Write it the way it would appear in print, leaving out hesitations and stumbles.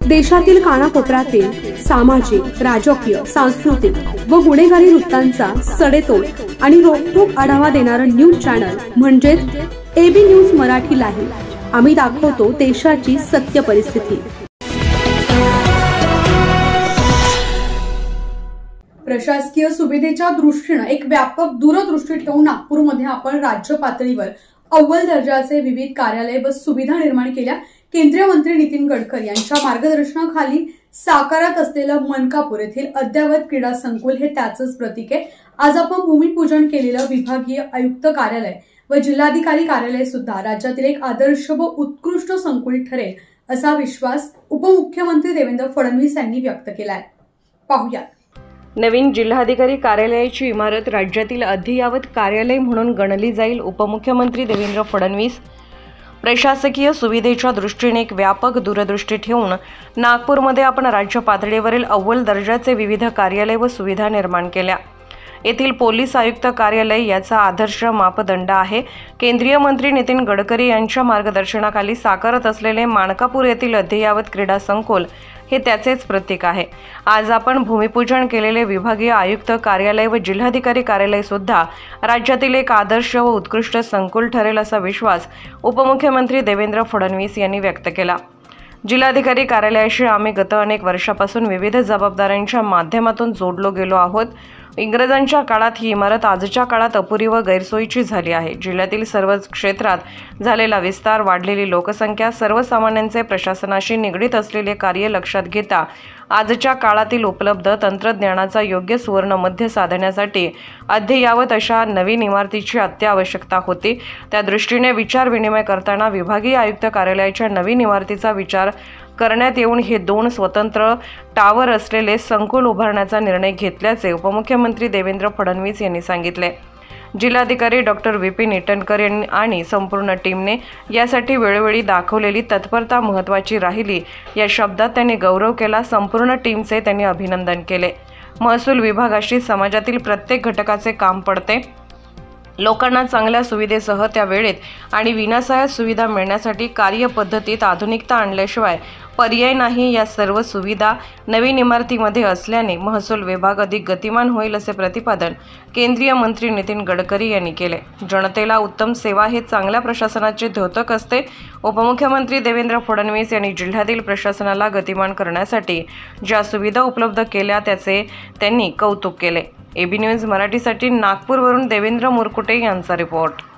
देशातील कानाकोपऱ्यातील सामाजिक, राजकीय, सांस्कृतिक व गुन्हेगारी वृत्तांचा सडेतोड आणि रोखठोक आढावा देणारं न्यूज चॅनल म्हणजेच एबी न्यूज मराठी लाईव्ह। आम्ही दाखवतो देशाची सत्य परिस्थिती। प्रशासकीय सुविधेच्या दृष्टीने एक व्यापक दूरदृष्टी ठेवून नागपूरमध्ये आपण राज्य पातळीवर अव्वल दर्जाचे विविध कार्यालय व सुविधा निर्माण केल्या। केंद्रीय मंत्री नितीन गडकरी यांच्या मार्गदर्शनाखाली साकारत असलेलं मनकापूर येथील अद्ययावत क्रीडा संकुल हे त्याचंच प्रतीक आहे। आज आपण भूमिपूजन केलेलं विभागीय आयुक्त कार्यालय व जिल्हाधिकारी कार्यालय सुद्धा राज्यातील एक आदर्श व उत्कृष्ट संकुल ठरेल असा विश्वास उपमुख्यमंत्री देवेंद्र फडणवीस यांनी व्यक्त केलाय। पाहूया। नवीन जिल्हाधिकारी कार्यालयाची इमारत राज्यातील अद्ययावत कार्यालय म्हणून गणली जाईल। उपमुख्यमंत्री देवेंद्र फडणवीस प्रशासकीय सुविधेच्या दृष्टीने एक व्यापक दूरदृष्टी ठेवून नागपूरमध्ये आपण राज्य पातळीवरील अव्वल दर्जाचे विविध कार्यालय व सुविधा निर्माण केल्या। येथील पोलीस आयुक्त कार्यालय याचा आदर्श मापदंड आहे। केंद्रीय मंत्री नितीन गडकरी यांच्या मार्गदर्शनाखाली साकारत असलेले मानकापूर येथील अद्ययावत क्रीडा संकुल हे त्याचेच प्रतीक आहे। आज आपण भूमिपूजन केलेले विभागीय आयुक्त कार्यालय व जिल्हाधिकारी कार्यालय सुद्धा राज्यातील एक आदर्श व उत्कृष्ट संकुल ठरेल असा विश्वास उपमुख्यमंत्री देवेंद्र फडणवीस यांनी व्यक्त केला। जिल्हाधिकारी कार्यालयाशी आम्ही गत अनेक वर्षापासून विविध जबाबदाऱ्यांच्या माध्यमातून जोडलो गेलो आहोत। इंग्रजांच्या काळात ही इमारत आजच्या काळात अपुरी व गैरसोयीची झाली आहे। जिल्ह्यातील सर्वच क्षेत्रात झालेला विस्तार, वाढलेली लोकसंख्या, सर्वसामान्यांचे प्रशासनाशी निगडीत असलेले कार्य लक्षात घेता आजच्या काळातील उपलब्ध तंत्रज्ञानाचा योग्य सुवर्णमध्य साधण्यासाठी अद्ययावत अशा नवीन इमारतीची अत्यावश्यकता होती। त्या दृष्टीने विचार विनिमय करताना विभागीय आयुक्त कार्यालयाच्या नवीन इमारतीचा विचार करण्यात येऊन हे 2 स्वतंत्र टावर असलेले संकुल उभारण्याचा निर्णय घेतल्याचे उपमुख्यमंत्री देवेंद्र फडणवीस यांनी सांगितले। जिल्हाधिकारी डॉक्टर विपिन ईटनकर आणि संपूर्ण टीमने यासाठी वेळोवेळी दाखवलेली तत्परता महत्त्वाची राहिली या शब्दात त्यांनी गौरव केला। संपूर्ण टीमचे त्यांनी अभिनंदन केले। महसूल विभागाशी समाजातील प्रत्येक घटकाचे काम पडते। लोकांना चांगल्या सुविधेसह त्या वेळेत आणि विनासायास सुविधा मिळण्यासाठी कार्यपद्धतीत आधुनिकता आणल्याशिवाय पर्याय नाही। या सर्व सुविधा नवीन इमारतीमध्ये असल्याने महसूल विभाग अधिक गतिमान होईल असे प्रतिपादन केंद्रीय मंत्री नितीन गडकरी यांनी केले। जनतेला उत्तम सेवा हे चांगल्या प्रशासनाचे द्योतक असते। उपमुख्यमंत्री देवेंद्र फडणवीस यांनी जिल्ह्यातील प्रशासनाला गतिमान करण्यासाठी ज्या सुविधा उपलब्ध केल्या त्याचे त्यांनी कौतुक केले। एबी न्यूज मराठीसाठी नागपूरवरून देवेंद्र मुरकुटे यांचा रिपोर्ट।